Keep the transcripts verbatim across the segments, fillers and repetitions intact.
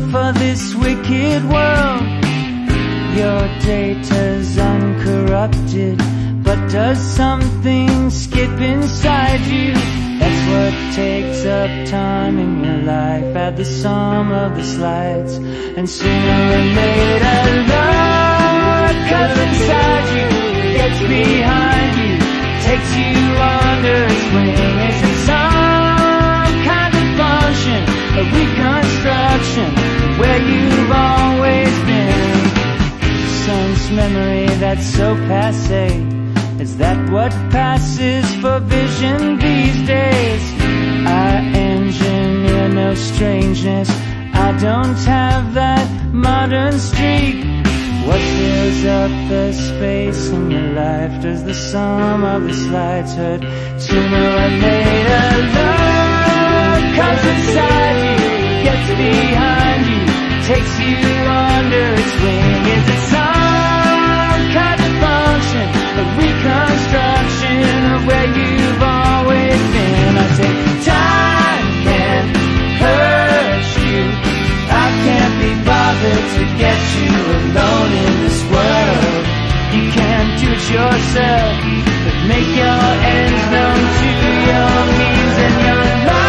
for this wicked world. Your data's uncorrupted, but does something skip inside you? That's what takes up time in your life. Add the sum of the slides, and sooner or later love comes inside you, gets behind you, takes you under its wing. Is it some kind of function, a reconstruction of where you've always been? Sense memory that's so passé, is that what passes for vision these days? I engineer no strangeness, I don't have that modern streak. What fills up the space in your life? Does the sum of the slides hurt? Sooner or later love comes inside you, gets behind you, takes you under its wing. Is it some kind of function, a reconstruction of where you've always been? I say time can't hurt you, I can't be bothered to get you alone in this world. You can't do it yourself, but make your ends known to your means and your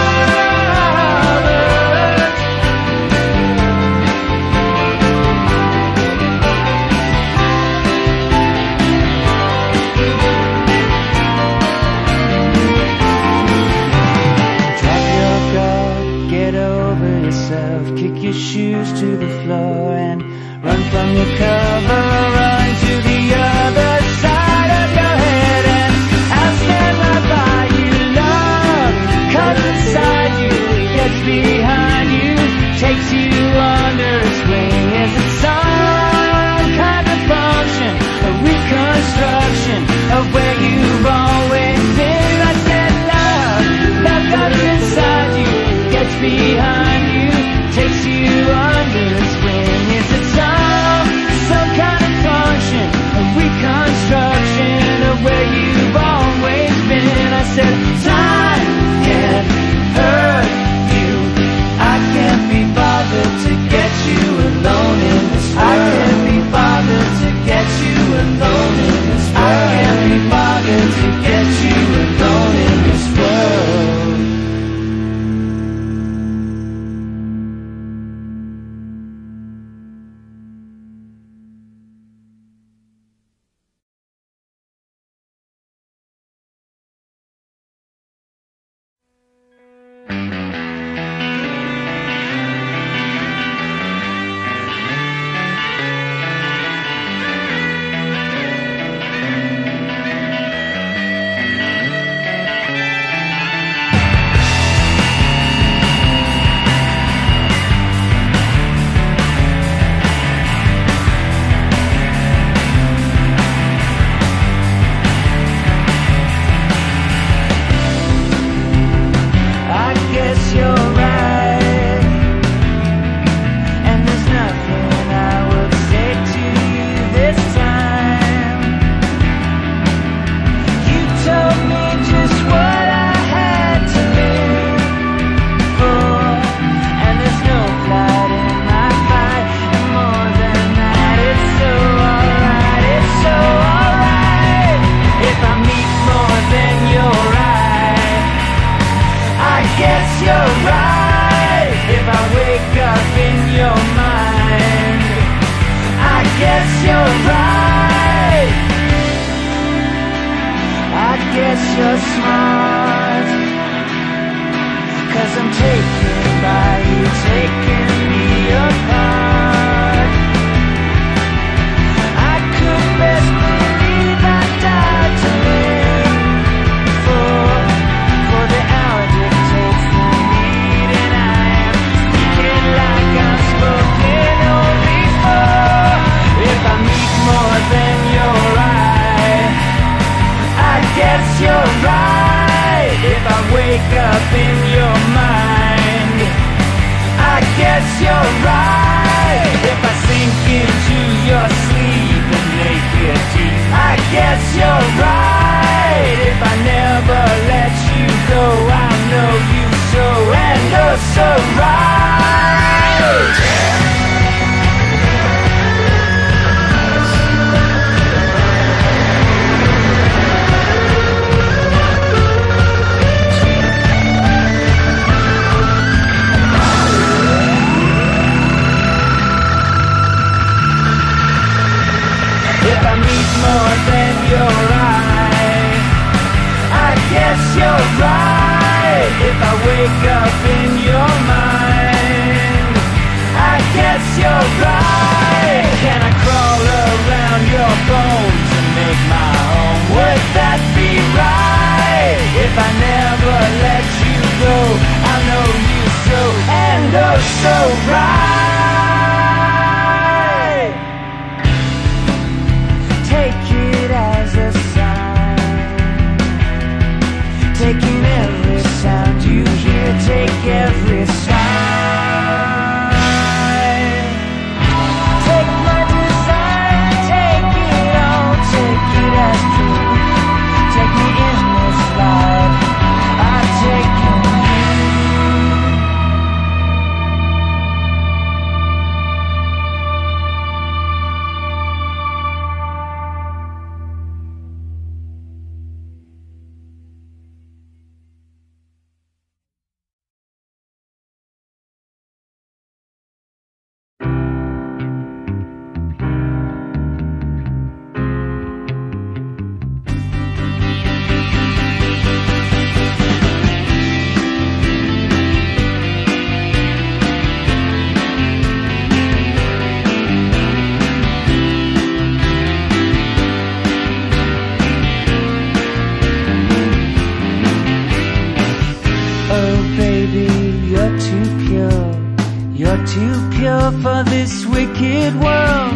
lovers. Drop your guard, get over yourself, kick your shoes to the floor and run from your cover, run to the other side of your head, and I'll stand right by you. Love comes inside you, gets behind you, takes you under its wing. Is it some kind of function, a reconstruction of where you've always been? I said love, love comes inside you, gets behind you, takes you under its wing. Is it some, some kind of function, a reconstruction of where you've always been? I said time can't hurt you, I can't be bothered to get you alone in this world. I can't be bothered to get you alone in this world. I can't be bothered to get you alone in this world. You're smart, 'cause I'm taken by you, taking me apart. I could best believe I died to live, for, for the hour dictates the need, and I am speaking like I'm spoken only for. If I meet more than your eye, I guess you're right. If I wake up in your mind, I guess you're right. If I sink into your sleep and make it deep, I guess you're right. If I never let you go, I'll know you so and oh so right. more than your eye. I guess you're right if I wake up in your mind. I guess you're right. Can I crawl around your bones and make my home? Would that be right? If I never let you go, I know you so and oh so right. Take it as a sign, taking every sound you hear, take every sign. Take my desire, take it all, take it as true. Take me in this life, I've taken too pure for this wicked world.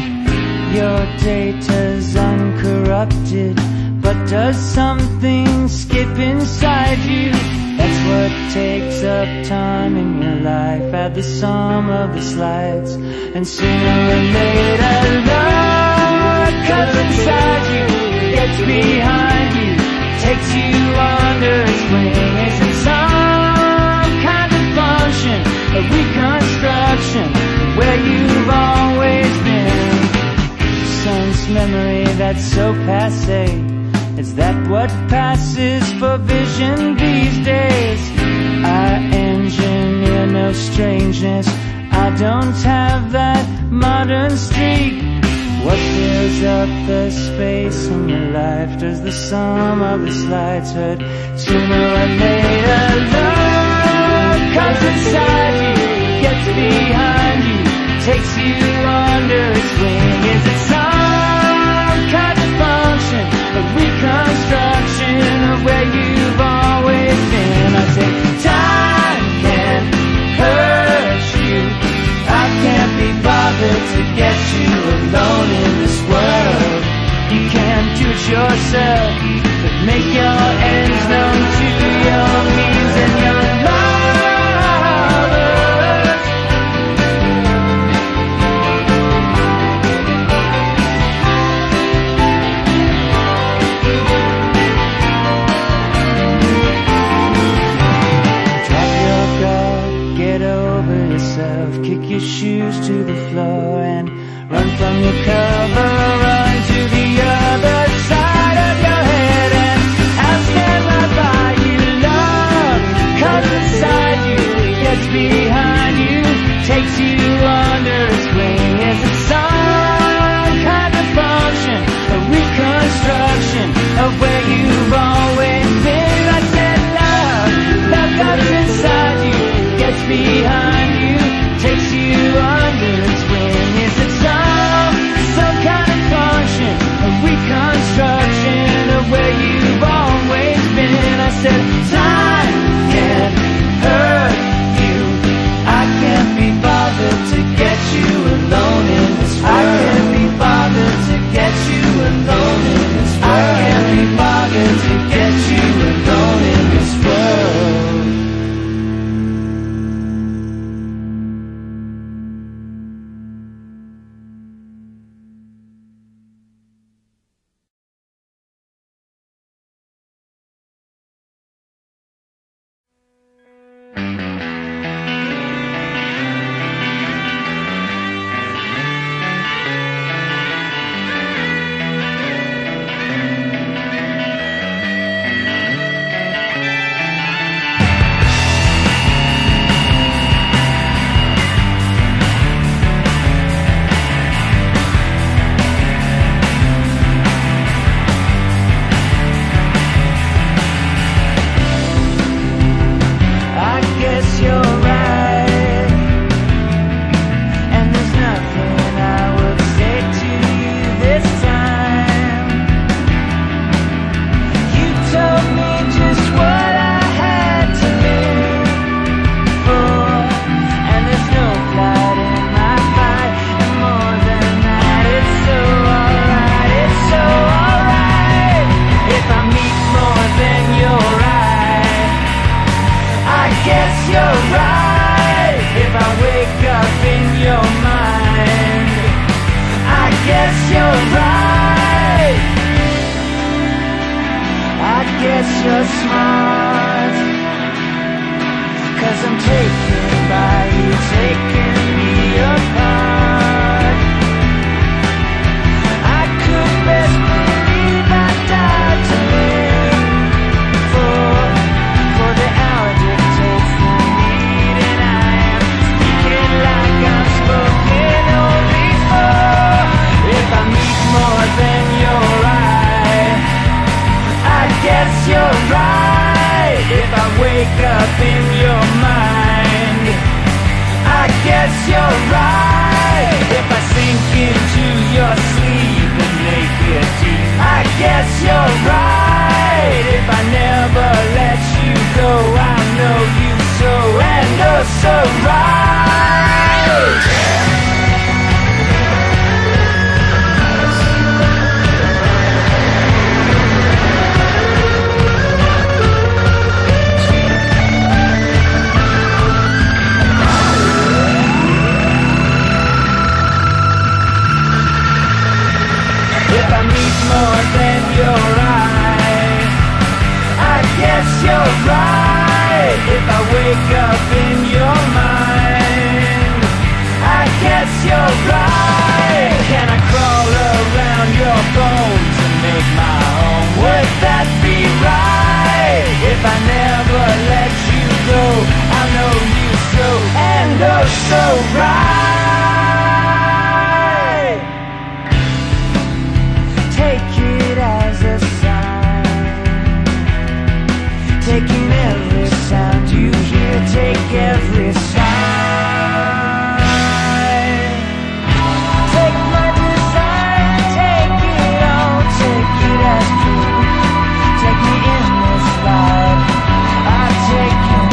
Your data's uncorrupted, but does something skip inside you? That's what takes up time in your life. Add the sum of the slides, and sooner or later love comes inside you, gets behind you, takes you under its wing. Is it some kind of function, a reconstruction of where you've always been? Sense memory that's so passé, is that what passes for vision these days? I engineer no strangeness, I don't have that modern streak. What fills up the space in your life? Does the sum of the slides hurt? Sooner or later love comes inside you, gets behind you, takes you under its wing. Is it some kind of function, a reconstruction of where you've always been? I said time can't hurt you, I can't be bothered to get you alone in this world. You can't do it yourself, but make your ends known to your means and your lovers. Drop your guard, get over yourself, kick your shoes to the floor and run from your cover, run to the other side of your head, and I'll stand right by you. Love comes inside you, gets behind you, takes you under its wing. Is it some kind of function, a reconstruction of where you've always been? I said love, love comes inside you, gets behind you, takes you under its wing. Is it some, some kind of function, a reconstruction of where you've always been? I said time can't hurt you, I can't be bothered to get you alone in this world. I can't be bothered to get you alone in this world. I can't be bothered to get you alone in this world. you're right. If I sink into your sleep and make it deep, I guess you're right. If I never let you go, I'll know you so and oh so right. If I need more than your eye, I guess you're right. If I wake up in your mind, I guess you're right. Can I crawl around your bones and make my home? Would that be right? If I never let you go, I know you so and oh so right. Take it as a sign, taking every sound you hear, take every sign. Take my desire, take it all, take it as proof. Take me in this life, I've taken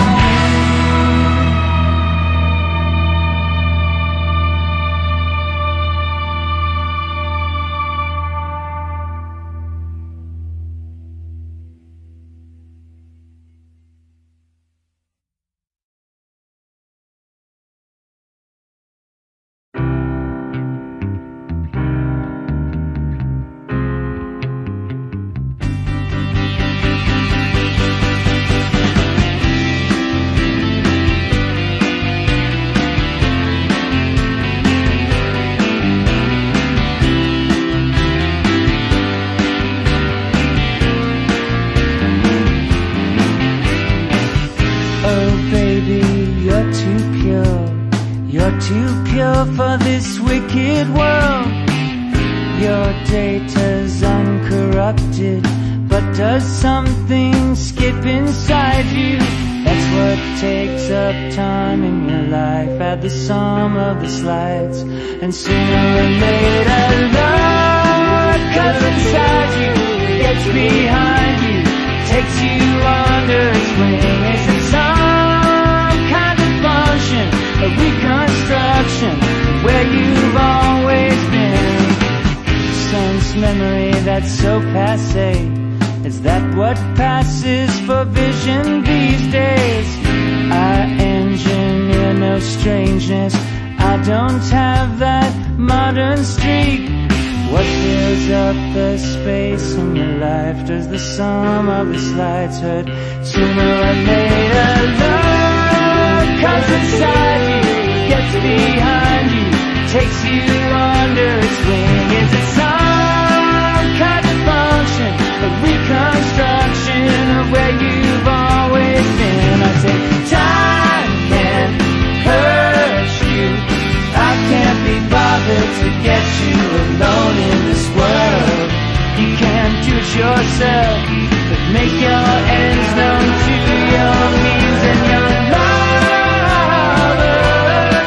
too pure for this wicked world. Your data's uncorrupted, but does something skip inside you? That's what takes up time in your life. Add the sum of the slides, and sooner or later love comes inside you, gets behind you, takes you under its wing. Is it some kind of function, a reconstruction of where you've always been? Sense memory that's so passé, is that what passes for vision these days? I engineer no strangeness, I don't have that modern streak. What fills up the space in your life? Does the sum of the slides hurt? Sooner or later love comes inside you, gets behind you, takes you under its wing. Is it some kind of function, a reconstruction of where you've always been? I said time can hurt you, I can't be bothered to get you alone in this world. You can't do it yourself, but make your ends known to your means and your lovers.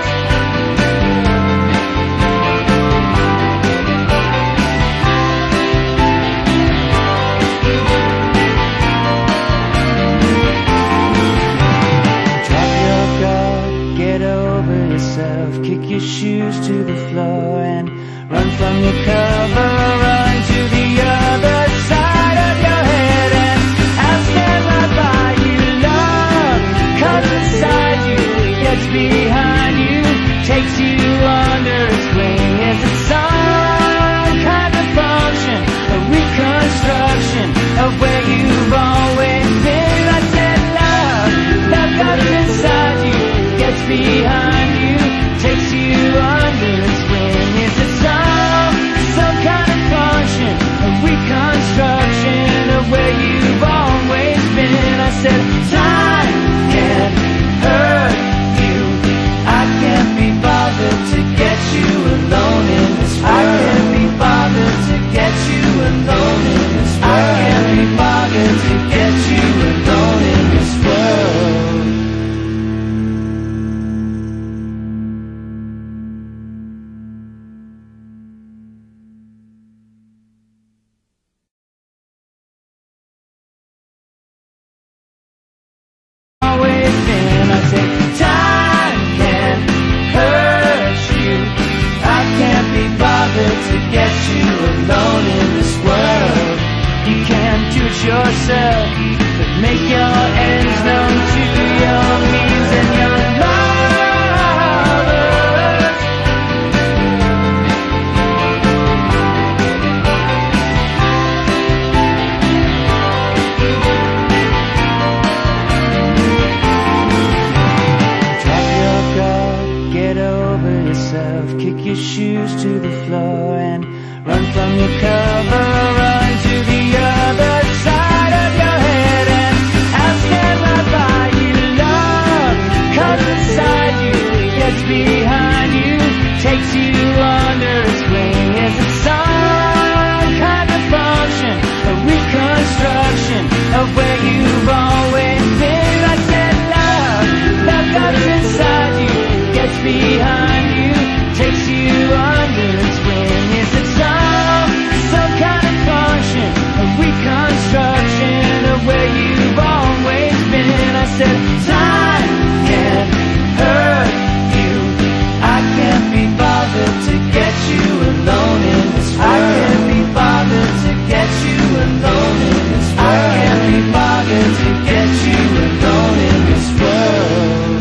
Drop your guard, get over yourself, kick your shoes to the floor and run from your cover, run to the other side of your head, and I'll stand right by you. Love comes inside you, gets behind you, takes you under its wing. Is it some kind of function, a reconstruction of where you've always been? I said love, love comes inside you, gets behind you, takes you under its wing. Is it some, some kind of function, a reconstruction of where you've always been? I said time can hurt you, I can't be bothered to get you it yourself, but make your ends known to your means and your lovers. Drop your guard, get over yourself, kick your shoes to the floor and run from your cover, run to the other side of your head, and I'll stand right by you, love, comes inside you, gets behind you, takes you under its wing. Is it some kind of function, a reconstruction of where you've always been? I said love, love comes inside you, gets behind you, takes you under its wing. Is it some, some kind of function, a reconstruction of where you've always been? I said, time can hurt you. I can't be bothered to get you alone in this world. I can't be bothered to get you alone in this world. I can't be bothered to get you alone in this world.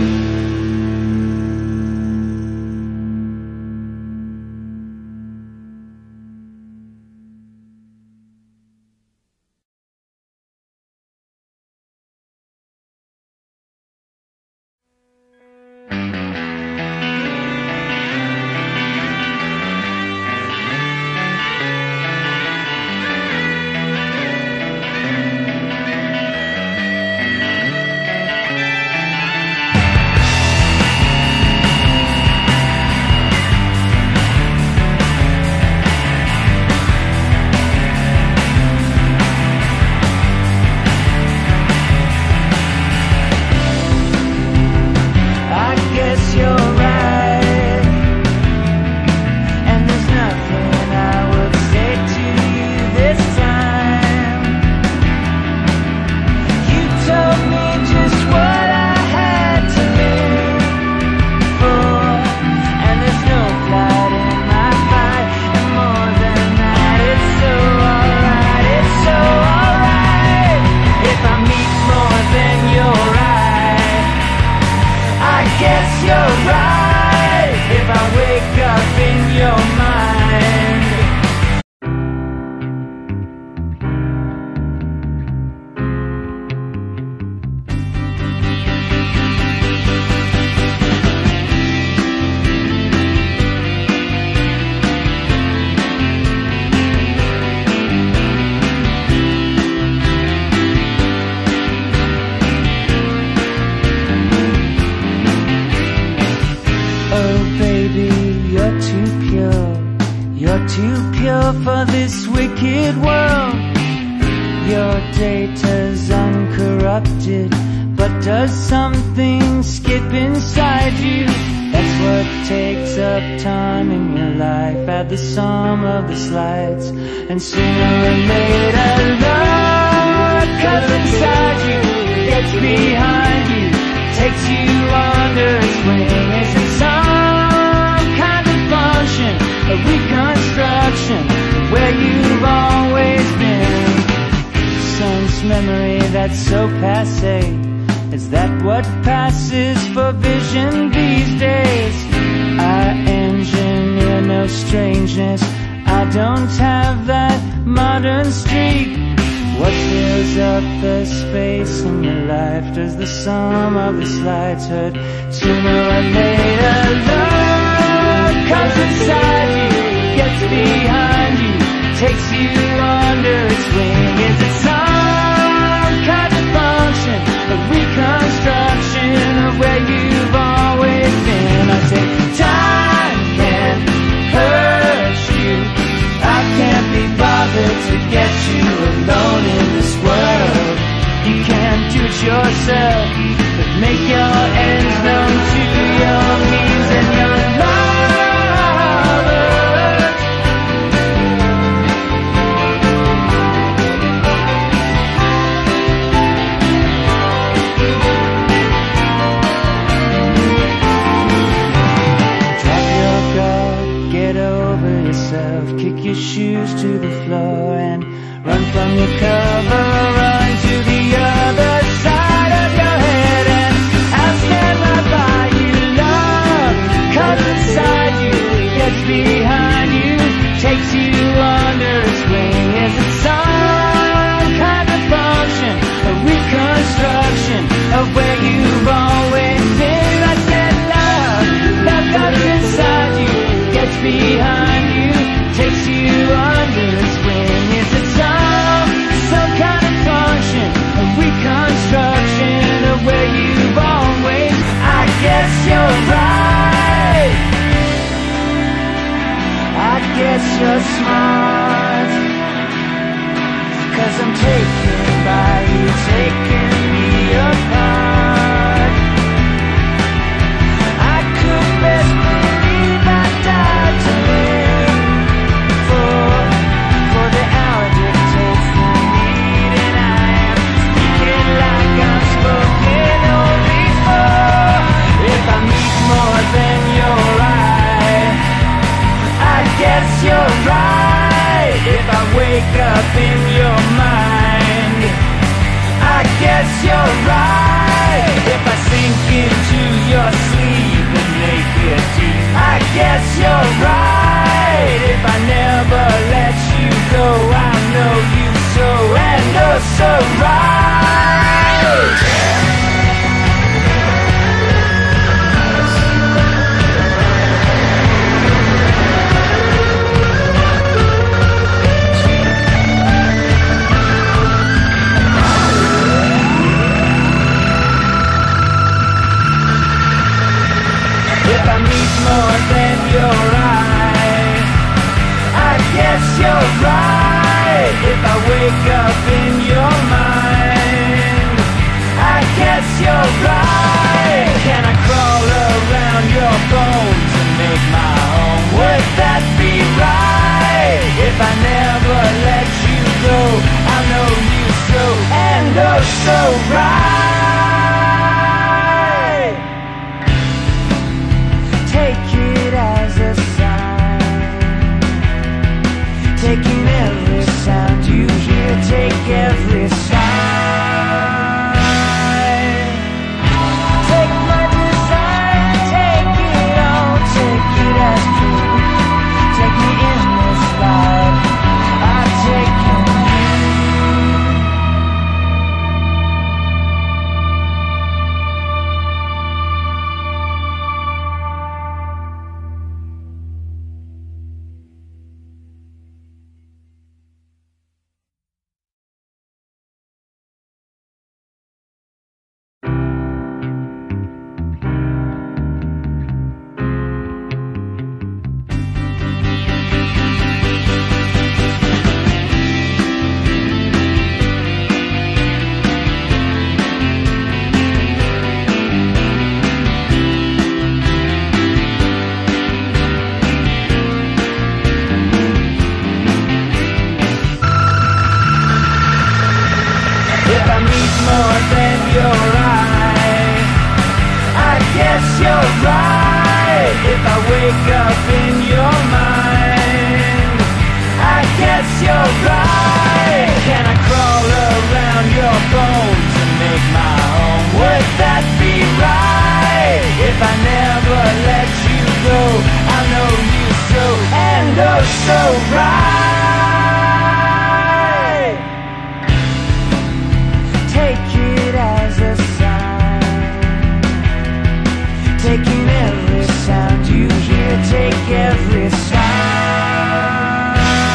For this wicked world, your data's uncorrupted, but does something skip inside you? That's what takes up time in your life. Add the sum of the slides, and sooner or later love comes inside you, gets behind you, takes you under its wing. Is it some kind of function, a reconstruction where you've always been? Sense memory that's so passé, is that what passes for vision these days? I engineer no strangeness, I don't have that modern streak. What fills up the space in your life? Does the sum of the slides hurt? Sooner or later love comes inside you, gets behind you, takes you under its wing. Is it some kind of function, a reconstruction of where you've always been? I say time can hurt you. I can't be bothered to get you alone in this world. You can't do it yourself, but make your ends known to your means and your lovers. Drop your guard, get over yourself, kick your shoes to the floor and run from your cover. behind you, takes you under its wing. Is it some, some kind of function, a reconstruction of where you've always? I guess you're right, I guess you're smart, 'cause I'm taken by you, taking me apart. I could best believe I died to live, for, for the hour dictates the need, and I am speaking like I'm spoken only for. If I meet more than your eye, I guess you're right. If I wake up in your mind, I guess you're right. If I sink into your sleep and make it deep, I guess you're right. If I never let you go, I know you so and oh so right. If I need more than your eye, I guess you're right. If I wake up in your mind, I guess you're right. Can I crawl around your bones and make my home? Would that be right? If I never let you go, I know you so and oh so right. Take it as a sign, taking every sound you hear, take every sign. Take my desire, take it all, take it as proof. Take me in this life, I've taken more than your eye, I guess you're right. If I wake up in your mind, I guess you're right. Can I crawl around your bones and make my home? Would that be right? If I never let you go, I know you so and oh so right. Take it as a sign, taking every sound you hear, take every sign.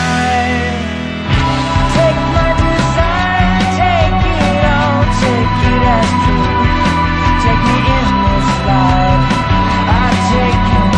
Take my desire, take it all, take it as proof. Take me in this life, I've taken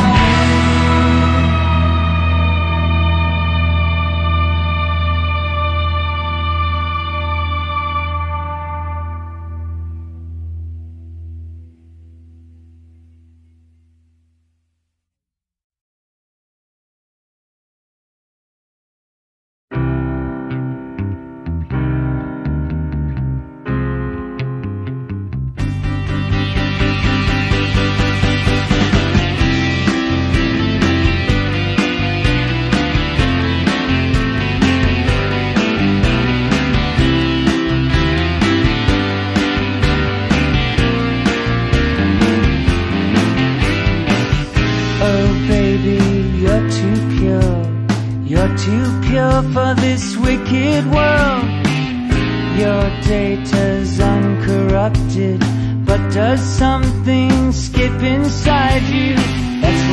for this wicked world. Your data's uncorrupted, but does something skip inside you? That's what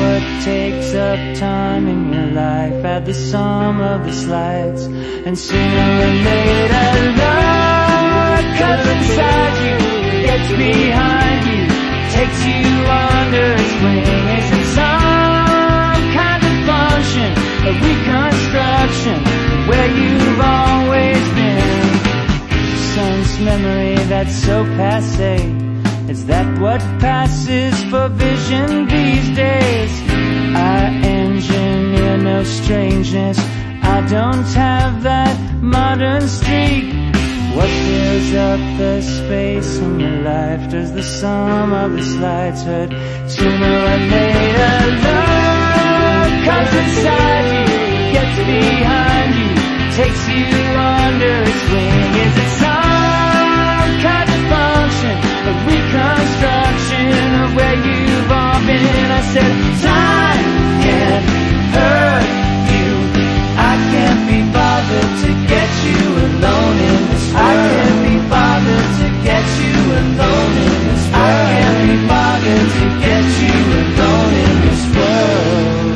what takes up time in your life. Add the sum of the slides, and sooner or later love comes inside you, gets behind you, takes you under its wing. Is it some kind of function, a reconstruction of where you've always been? Sense memory that's so passé, is that what passes for vision these days? I engineer no strangeness, I don't have that modern streak. What fills up the space in your life? Does the sum of the slides hurt? Sooner or later love comes inside you, gets behind you, takes you under its wing. Is it some kind of function, a reconstruction of where you've all been? I said time can't hurt you, I can't be bothered to get you alone in this world. I can't be bothered to get you alone in this world. I can't be bothered to get you alone in this world.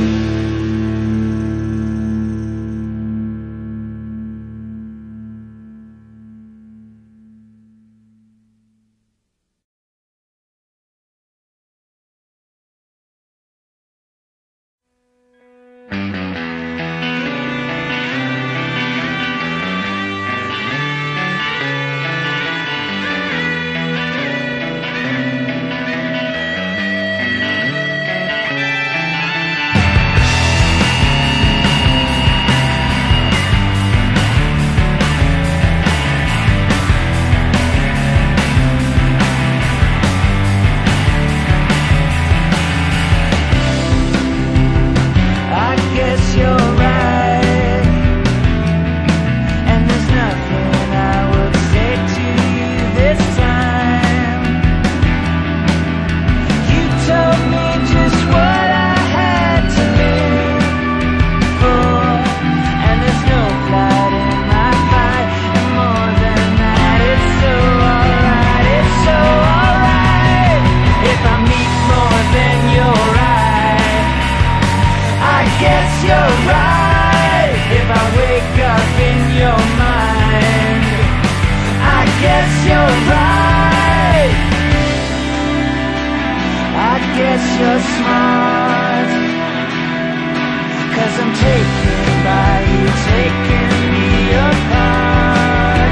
You're smart, 'cause I'm taken by you, taking me apart.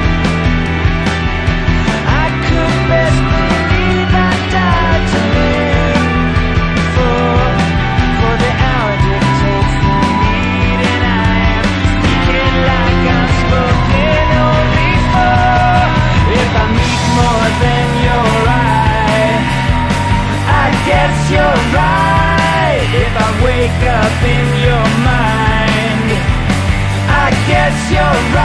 I could best believe I died to live, for, for the hour dictates the need, and I am speaking like I've spoken only before. If I meet more than your eye, I guess you're right. If I wake up in your mind, I guess you're right.